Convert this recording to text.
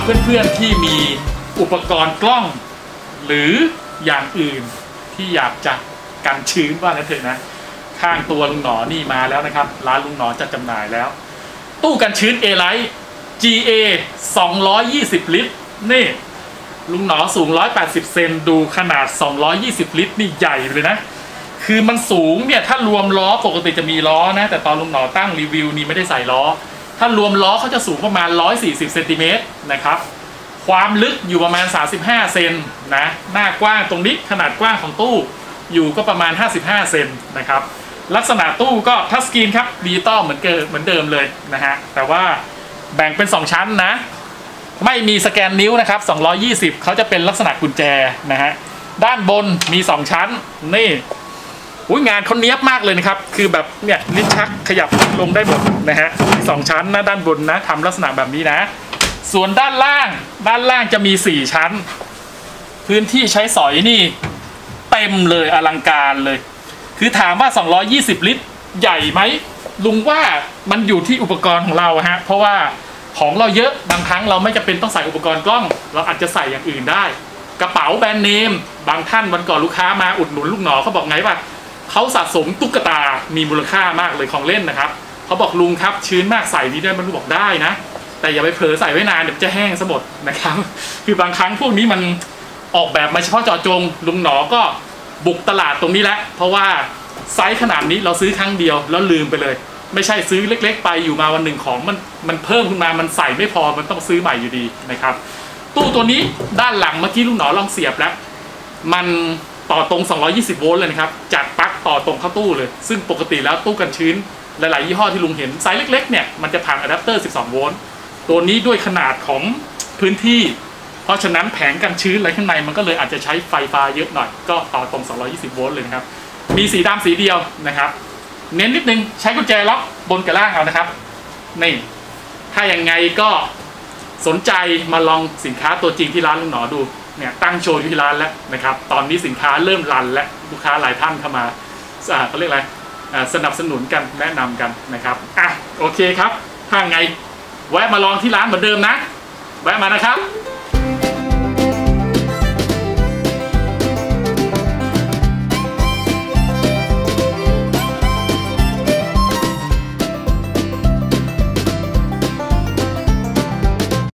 เพื่อนๆที่มีอุปกรณ์กล้องหรืออย่างอื่นที่อยากจะกันชื้นว่านั่นเถอะนะข้างตัวลุงหนอนี่มาแล้วนะครับร้านลุงหนอจัดจำหน่ายแล้วตู้กันชื้น A-Lite GA 220 ลิตรนี่ลุงหนอสูง180เซนดูขนาด220ลิตรนี่ใหญ่เลยนะคือมันสูงเนี่ยถ้ารวมล้อปกติจะมีล้อนะแต่ตอนลุงหนอตั้งรีวิวนี่ไม่ได้ใส่ล้อถ้ารวมล้อเขาจะสูงประมาณ140เซนติเมตรนะครับความลึกอยู่ประมาณ35เซนนะหน้ากว้างตรงนี้ขนาดกว้างของตู้อยู่ก็ประมาณ55เซนนะครับลักษณะตู้ก็ทัชสกรีนครับดิจิตอลเหมือนเดิมเลยนะฮะแต่ว่าแบ่งเป็น2ชั้นนะไม่มีสแกนนิ้วนะครับ220เขาจะเป็นลักษณะกุญแจนะฮะด้านบนมี2ชั้นนี่งานเขาเนี้ยบมากเลยนะครับคือแบบเนี่ยลิ้นชักขยับลงได้หมดนะฮะ2ชั้นนะด้านบนนะทำลักษณะแบบนี้นะส่วนด้านล่างจะมี4ชั้นพื้นที่ใช้สอยนี่เต็มเลยอลังการเลยคือถามว่า220ลิตรใหญ่ไหมลุงว่ามันอยู่ที่อุปกรณ์ของเราฮะเพราะว่าของเราเยอะบางครั้งเราไม่จำเป็นต้องใส่อุปกรณ์กล้องเราอาจจะใส่อย่างอื่นได้กระเป๋าแบรนด์เนมบางท่านวันก่อนลูกค้ามาอุดหนุนลูกหนอเขาบอกไงว่าเขาสะสมตุ๊กตามีมูลค่ามากเลยของเล่นนะครับเขาบอกลุงครับชื้นมากใส่นี้ได้มันลุงบอกได้นะแต่อย่าไปเผลอใส่ไว้นานเดี๋ยวจะแห้งซะหมดนะครับคือบางครั้งพวกนี้มันออกแบบมาเฉพาะเจาะจงลุงหนอก็บุกตลาดตรงนี้แหละเพราะว่าไซส์ขนาดนี้เราซื้อครั้งเดียวแล้วลืมไปเลยไม่ใช่ซื้อเล็กๆไปอยู่มาวันหนึ่งของมันเพิ่มขึ้นมามันใส่ไม่พอมันต้องซื้อใหม่อยู่ดีนะครับตู้ตัวนี้ด้านหลังเมื่อกี้ลุงหนอลองเสียบแล้วมันต่อตรง220โวลต์เลยนะครับจากปลั๊กต่อตรงเข้าตู้เลยซึ่งปกติแล้วตู้กันชื้นหลายๆยี่ห้อที่ลุงเห็นไซส์เล็กๆเนี่ยมันจะผ่านอะแดปเตอร์12โวลต์ตัวนี้ด้วยขนาดของพื้นที่เพราะฉะนั้นแผงกันชื้นอะไรข้างในมันก็เลยอาจจะใช้ไฟฟ้าเยอะหน่อยก็ต่อตรง220โวลต์เลยนะครับมีสีดำสีเดียวนะครับเน้นนิดนึงใช้กุญแจล็อกบนกับล่างเอานะครับนี่ถ้าอย่างไงก็สนใจมาลองสินค้าตัวจริงที่ร้านลุงหนอดูเนี่ยตั้งโชว์อยู่ที่ร้านแล้วนะครับตอนนี้สินค้าเริ่มรันและลูกค้าหลายท่านเข้ามาเขาเรียกอะไรสนับสนุนกันแนะนำกันนะครับโอเคครับถ้าไงแวะมาลองที่ร้านเหมือนเดิมนะแวะมานะครับ